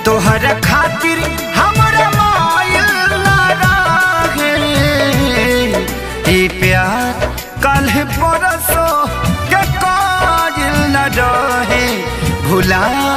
तोहर खातिर हमरा मायल ना रहे ई प्यार कल परसों के काजिल न रहे भुला